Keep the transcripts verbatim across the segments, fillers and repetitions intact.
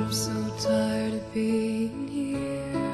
I'm so tired of being here,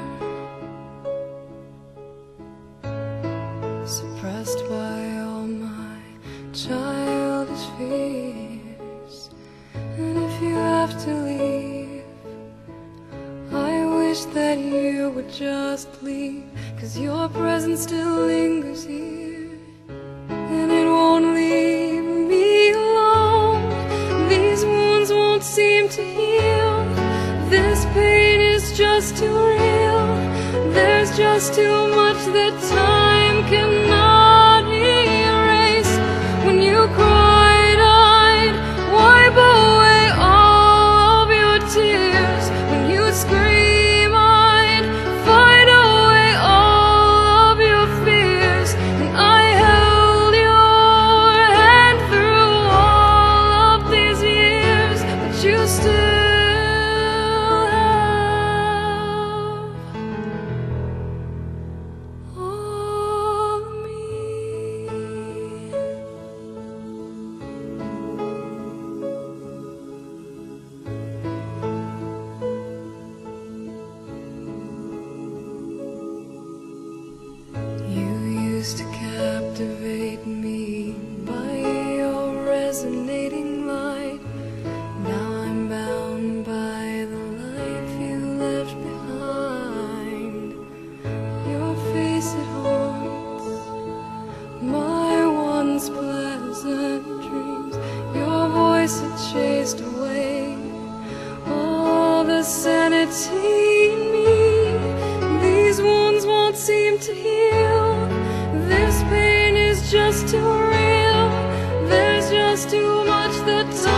suppressed by all my childish fears. And if you have to leave, I wish that you would just leave, 'cause your presence still lingers here, and it won't leave me alone. These wounds won't seem to heal. This pain is just too real. There's just too much that time cannot erase. When you cried, I'd wipe away all of your tears. When you scream, I'd fight away all of your fears. And I held your hand through all of these years, but you still to captivate me by your resonating light. Now I'm bound by the life you left behind. Your face, it haunts my once pleasant dreams. Your voice, it chased away all the sanity in me. These wounds won't seem to heal. This pain is just too real. There's just too much that time